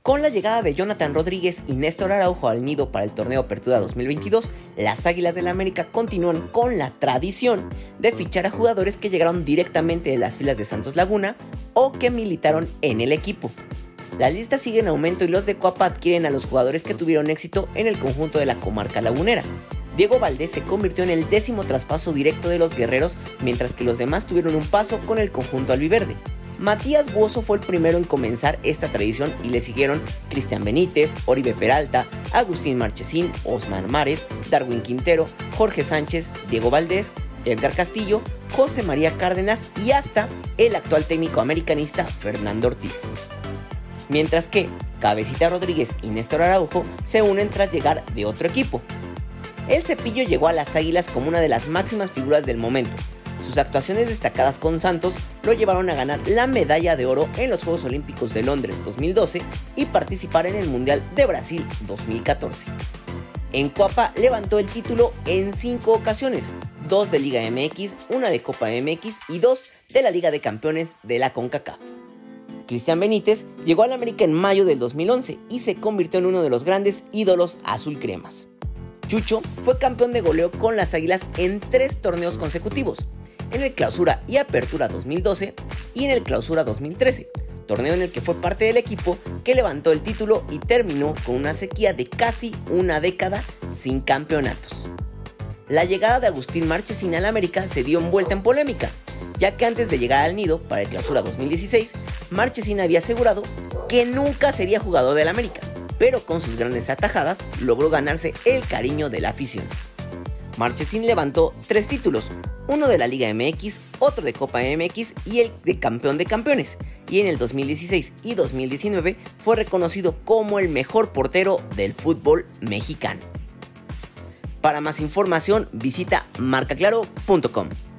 Con la llegada de Jonathan Rodríguez y Néstor Araujo al nido para el torneo Apertura 2022, las Águilas del América continúan con la tradición de fichar a jugadores que llegaron directamente de las filas de Santos Laguna o que militaron en el equipo. La lista sigue en aumento y los de Coapa adquieren a los jugadores que tuvieron éxito en el conjunto de la comarca lagunera. Diego Valdés se convirtió en el 10º traspaso directo de los guerreros, mientras que los demás tuvieron un paso con el conjunto albiverde. Matías Buoso fue el primero en comenzar esta tradición y le siguieron Cristian Benítez, Oribe Peralta, Agustín Marchesín, Osmar Mares, Darwin Quintero, Jorge Sánchez, Diego Valdés, Edgar Castillo, José María Cárdenas y hasta el actual técnico americanista Fernando Ortiz. Mientras que Cabecita Rodríguez y Néstor Araujo se unen tras llegar de otro equipo. El Cepillo llegó a las Águilas como una de las máximas figuras del momento. Sus actuaciones destacadas con Santos lo llevaron a ganar la medalla de oro en los Juegos Olímpicos de Londres 2012 y participar en el Mundial de Brasil 2014. En Coapa levantó el título en 5 ocasiones, 2 de Liga MX, 1 de Copa MX y 2 de la Liga de Campeones de la CONCACAF. Cristian Benítez llegó al América en mayo del 2011 y se convirtió en uno de los grandes ídolos azulcremas. Chucho fue campeón de goleo con las Águilas en 3 torneos consecutivos, en el Clausura y Apertura 2012 y en el Clausura 2013, torneo en el que fue parte del equipo que levantó el título y terminó con una sequía de casi una década sin campeonatos. La llegada de Agustín Marchesín al América se dio envuelta en polémica, ya que antes de llegar al nido para el Clausura 2016, Marchesín había asegurado que nunca sería jugador del América, pero con sus grandes atajadas logró ganarse el cariño de la afición. Marchesín levantó 3 títulos, uno de la Liga MX, otro de Copa MX y el de Campeón de Campeones, y en el 2016 y 2019 fue reconocido como el mejor portero del fútbol mexicano. Para más información visita marcaclaro.com.